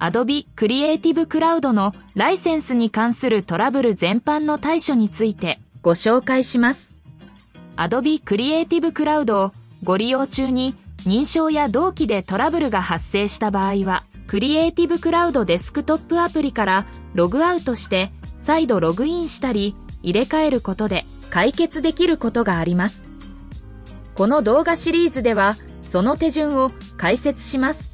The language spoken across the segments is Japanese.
Adobe Creative Cloud のライセンスに関するトラブル全般の対処についてご紹介します。Adobe Creative Cloud をご利用中に認証や同期でトラブルが発生した場合は、Creative Cloud デスクトップアプリからログアウトして再度ログインしたり入れ替えることで解決できることがあります。この動画シリーズではその手順を解説します。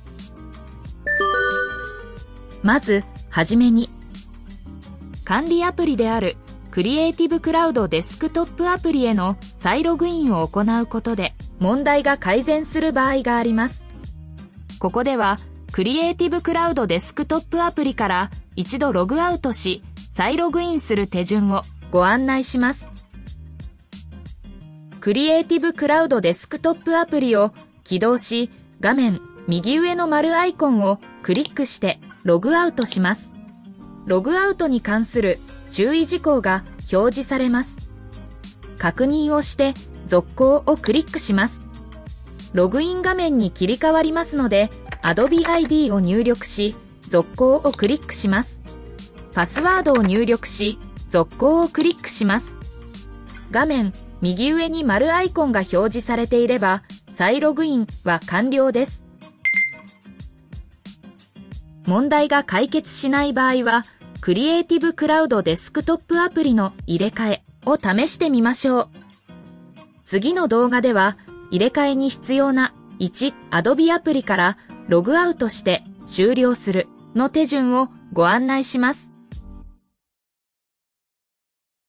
まずはじめに、管理アプリであるCreative Cloudデスクトップアプリへの再ログインを行うことで問題が改善する場合があります。ここではCreative Cloudデスクトップアプリから一度ログアウトし再ログインする手順をご案内します。Creative Cloudデスクトップアプリを起動し、画面右上の丸アイコンをクリックしてログアウトします。ログアウトに関する注意事項が表示されます。確認をして続行をクリックします。ログイン画面に切り替わりますので、Adobe ID を入力し、続行をクリックします。パスワードを入力し、続行をクリックします。画面右上に丸アイコンが表示されていれば、再ログインは完了です。問題が解決しない場合は、Creative Cloudデスクトップアプリの入れ替えを試してみましょう。次の動画では、入れ替えに必要な1、Adobe アプリからログアウトして終了するの手順をご案内します。